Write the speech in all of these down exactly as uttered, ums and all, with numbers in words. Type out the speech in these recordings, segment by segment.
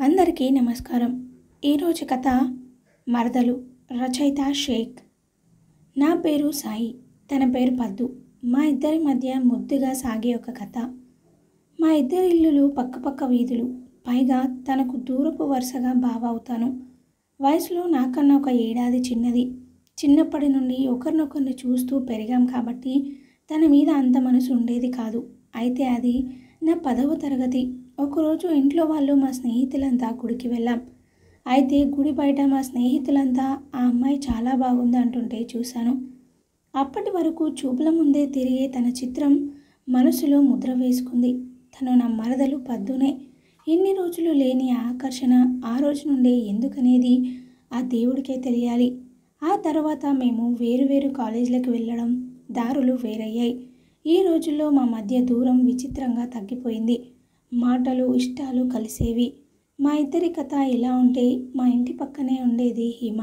అందరికీ నమస్కారం. ఈరోజు కథ మరదలు. రచయిత షేక్. నా పేరు సాయి, తన పేరు పద్దు. మా ఇద్దరి మధ్య ముద్దుగా సాగే ఒక కథ. మా ఇద్దరి ఇల్లులు పక్కపక్క వీధులు. పైగా తనకు దూరపు వరుసగా బావ అవుతాను. వయసులో నాకన్నా ఒక ఏడాది చిన్నది. చిన్నప్పటి నుండి ఒకరినొకరిని చూస్తూ పెరిగాం కాబట్టి తన మీద అంత మనసు ఉండేది కాదు. అయితే అది నా పదవ తరగతి. ఒకరోజు ఇంట్లో వాళ్ళు మా స్నేహితులంతా గుడికి వెళ్ళాం. అయితే గుడి బయట మా స్నేహితులంతా ఆ అమ్మాయి చాలా బాగుంది అంటుంటే చూశాను. అప్పటి వరకు చూపుల ముందే తిరిగే తన చిత్రం మనసులో ముద్ర వేసుకుంది. తను నా మరదలు పద్దునే. ఎన్ని రోజులు లేని ఆకర్షణ ఆ రోజు నుండే ఎందుకనేది ఆ దేవుడికే తెలియాలి. ఆ తర్వాత మేము వేరువేరు కాలేజీలకు వెళ్ళడం, దారులు వేరయ్యాయి. ఈ రోజుల్లో మా మధ్య దూరం విచిత్రంగా తగ్గిపోయింది. మాటలు ఇష్టాలు కలిసేవి. మా ఇద్దరి కథ ఎలా ఉంటే మా ఇంటి పక్కనే ఉండేది హిమ.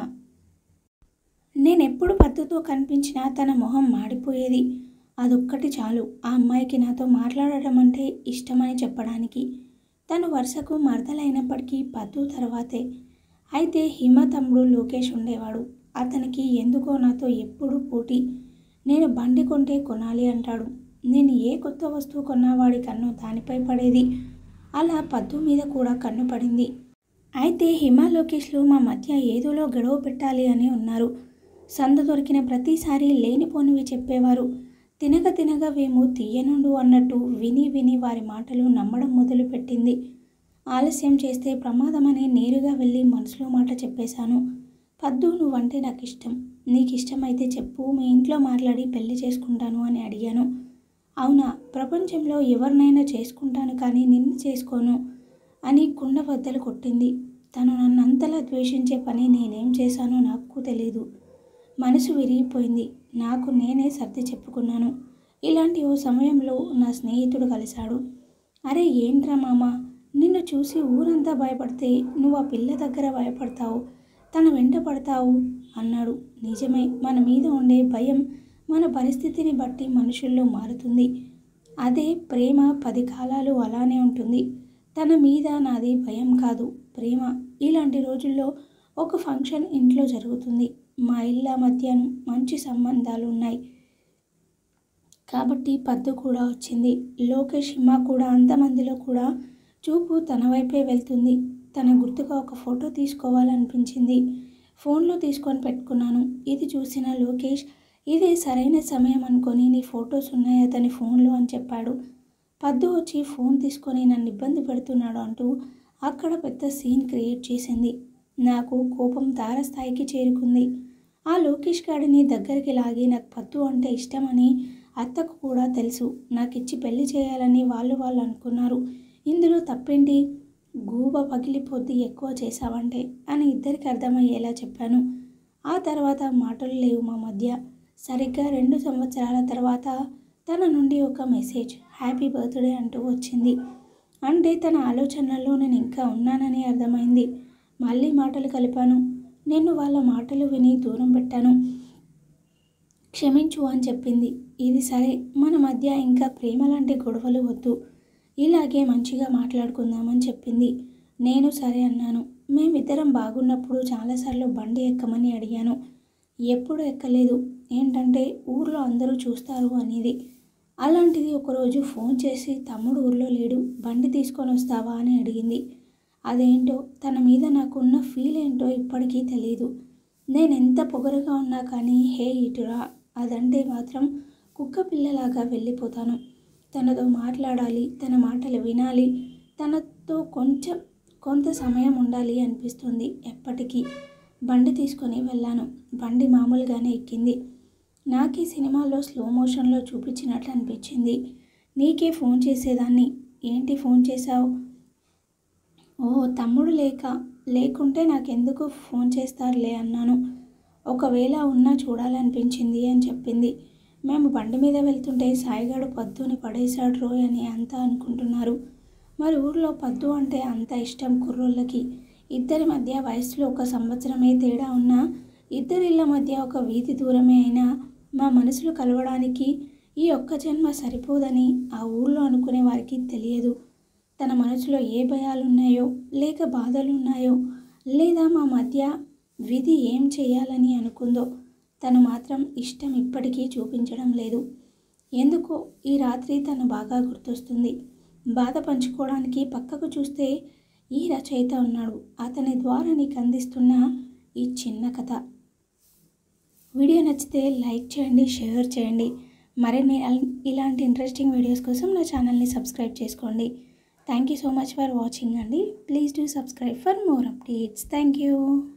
నేనెప్పుడు పద్దుతో కనిపించినా తన మొహం మాడిపోయేది. అదొక్కటి చాలు ఆ అమ్మాయికి నాతో మాట్లాడటం అంటే ఇష్టమని చెప్పడానికి. తను వరుసకు మరదలైనప్పటికీ పద్దు తర్వాతే. అయితే హిమ తమ్ముడు లోకేష్ ఉండేవాడు. అతనికి ఎందుకో నాతో ఎప్పుడూ పోటీ. నేను బండి కొంటే కొనాలి అంటాడు. నేను ఏ కొత్త వస్తువు కొన్నా వాడి కన్ను దానిపై పడేది. అలా పద్దు మీద కూడా కన్ను పడింది. అయితే హిమ లోకేష్లు మా మధ్య ఏదోలో గొడవ పెట్టాలి అని ఉన్నారు. సందు దొరికిన ప్రతిసారి లేనిపోనివి చెప్పేవారు. తినగ తినగ వేము తీయనుండు అన్నట్టు విని విని వారి మాటలు నమ్మడం మొదలుపెట్టింది. ఆలస్యం చేస్తే ప్రమాదమని నేరుగా వెళ్ళి మనసులో మాట చెప్పేశాను. పద్దు, నువ్వంటే నాకు ఇష్టం. నీకు ఇష్టమైతే చెప్పు, మీ ఇంట్లో మాట్లాడి పెళ్లి చేసుకుంటాను అని అడిగాను. అవునా, ప్రపంచంలో ఎవరినైనా చేసుకుంటాను కానీ నిన్ను చేసుకోను అని కుండ బద్దలు కొట్టింది. తను నన్ను అంతలా ద్వేషించే పని నేనేం చేశానో నాకు తెలీదు. మనసు విరిగిపోయింది. నాకు నేనే సర్ది చెప్పుకున్నాను. ఇలాంటి ఓ సమయంలో నా స్నేహితుడు కలిశాడు. అరే ఏంట్రా మామ, నిన్ను చూసి ఊరంతా భయపడితే నువ్వు ఆ పిల్ల దగ్గర భయపడతావు, తన వెంట పడతావు అన్నాడు. నిజమే, మన మీద ఉండే భయం మన పరిస్థితిని బట్టి మనుషుల్లో మారుతుంది. అదే ప్రేమ పది కాలాలు అలానే ఉంటుంది. తన మీద నాది భయం కాదు, ప్రేమ. ఇలాంటి రోజుల్లో ఒక ఫంక్షన్ ఇంట్లో జరుగుతుంది. మా ఇళ్ళ మధ్య మంచి సంబంధాలు ఉన్నాయి కాబట్టి పద్దు కూడా వచ్చింది. లోకేష్, హిమ కూడా. అంతమందిలో కూడా చూపు తన వైపే వెళ్తుంది. తన గుర్తుగా ఒక ఫోటో తీసుకోవాలనిపించింది. ఫోన్లో తీసుకొని పెట్టుకున్నాను. ఇది చూసిన లోకేష్, ఇదే సరైన సమయం అనుకొని నీ ఫొటోస్ ఉన్నాయి అతని ఫోన్లో అని చెప్పాడు. పద్దు వచ్చి ఫోన్ తీసుకొని నన్ను ఇబ్బంది పెడుతున్నాడు అంటూ అక్కడ పెద్ద సీన్ క్రియేట్ చేసింది. నాకు కోపం తారస్థాయికి చేరుకుంది. ఆ లోకేష్ గాడిని దగ్గరికి లాగి నాకు పద్దు అంటే ఇష్టమని అత్తకు కూడా తెలుసు. నాకు ఇచ్చి పెళ్లి చేయాలని వాళ్ళు వాళ్ళు అనుకున్నారు. ఇందులో తప్పేంటి? గూబ పగిలిపోద్ది ఎక్కువ చేశావంటే అని ఇద్దరికి అర్థమయ్యేలా చెప్పాను. ఆ తర్వాత మాటలు లేవు మా మధ్య. సరిగ్గా రెండు సంవత్సరాల తర్వాత తన నుండి ఒక మెసేజ్, హ్యాపీ బర్త్డే అంటూ వచ్చింది. అంటే తన ఆలోచనల్లో నేను ఇంకా ఉన్నానని అర్థమైంది. మళ్ళీ మాటలు కలిపాను. నేను వాళ్ళ మాటలు విని దూరం పెట్టాను. క్షమించు అని చెప్పింది. ఇది సరే, మన మధ్య ఇంకా ప్రేమ లాంటి గొడవలు వద్దు, ఇలాగే మంచిగా మాట్లాడుకుందామని చెప్పింది. నేను సరే అన్నాను. మేమిద్దరం బాగున్నప్పుడు చాలాసార్లు బండి ఎక్కమని అడిగాను. ఎప్పుడు ఎక్కలేదు. ఏంటంటే ఊర్లో అందరూ చూస్తారు అనేది. అలాంటిది ఒకరోజు ఫోన్ చేసి తమ్ముడు ఊర్లో లేడు, బండి తీసుకొని వస్తావా అని అడిగింది. అదేంటో తన మీద నాకున్న ఫీల్ ఏంటో ఇప్పటికీ తెలీదు. నేను ఎంత పొగరుగా ఉన్నా కానీ హే ఇటురా అదంటే మాత్రం కుక్క పిల్లలాగా వెళ్ళిపోతాను. తనతో మాట్లాడాలి, తన మాటలు వినాలి, తనతో కొంచెం కొంత సమయం ఉండాలి అనిపిస్తుంది ఎప్పటికీ. బండి తీసుకొని వెళ్ళాను. బండి మామూలుగానే ఎక్కింది. నాకు ఈ సినిమాలో స్లో మోషన్లో చూపించినట్లు అనిపించింది. నీకే ఫోన్ చేసేదాన్ని, ఏంటి ఫోన్ చేశావు? ఓ తమ్ముడు లేక లేకుంటే నాకెందుకు ఫోన్ చేస్తారులే అన్నాను. ఒకవేళ ఉన్నా చూడాలనిపించింది అని చెప్పింది. మేము బండి మీద వెళ్తుంటే సాయిగాడు పద్దుని పడేశాడు రోయ్ అని అంతా అనుకుంటున్నారు. మరి ఊర్లో పద్దు అంటే అంత ఇష్టం కుర్రోళ్ళకి. ఇద్దరి మధ్య వయసులో ఒక సంవత్సరమే తేడా ఉన్నా, ఇద్దరిళ్ళ మధ్య ఒక వీధి దూరమే అయినా మా మనసులు కలవడానికి ఈ ఒక్క జన్మ సరిపోదని ఆ ఊళ్ళో అనుకునే వారికి తెలియదు. తన మనసులో ఏ భయాలున్నాయో, లేక బాధలున్నాయో, లేదా మా మధ్య విధి ఏం చేయాలని అనుకుందో తను మాత్రం ఇష్టం ఇప్పటికీ చూపించడం లేదు. ఎందుకో ఈ రాత్రి తను బాగా గుర్తొస్తుంది. బాధ పంచుకోవడానికి పక్కకు చూస్తే ఈ రచయిత ఉన్నాడు. అతని ద్వారా నీకు అందిస్తున్న ఈ చిన్న కథ. వీడియో నచ్చితే లైక్ చేయండి, షేర్ చేయండి. మరిన్ని ఇలాంటి ఇంట్రెస్టింగ్ వీడియోస్ కోసం నా ఛానల్ని సబ్స్క్రైబ్ చేసుకోండి. Thank you so much for watching అండి. Please do subscribe for more updates. Thank you.